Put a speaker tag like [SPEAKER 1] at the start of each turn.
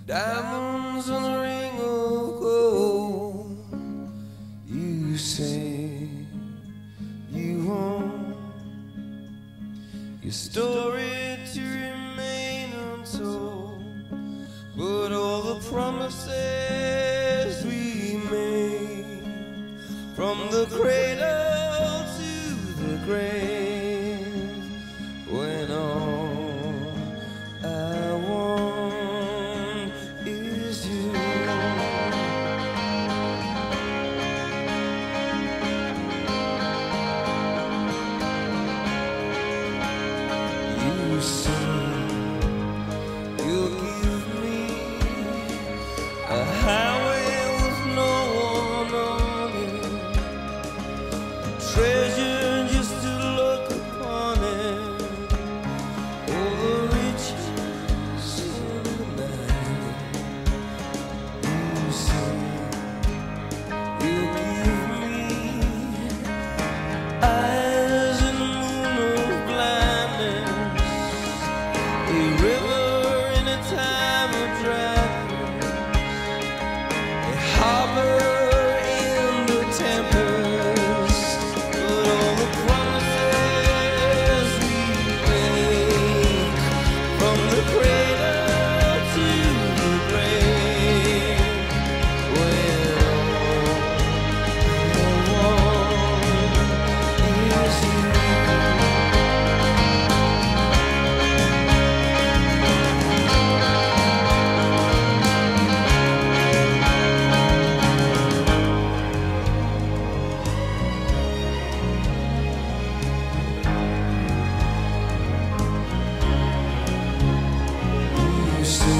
[SPEAKER 1] diamonds on a ring of gold. You say you want your story to remain untold, but all the promises we made, from the cradle to the grave, when all I want is you. You say you'll give me a highway with no one on it, treasure just to look upon it, all the riches in the night. You say you'll give me eyes in the moon of blindness, a river in a time of dryness, a harbor in the tempest, but all the promises we make, from the cradle to the grave, when all I want is you. You say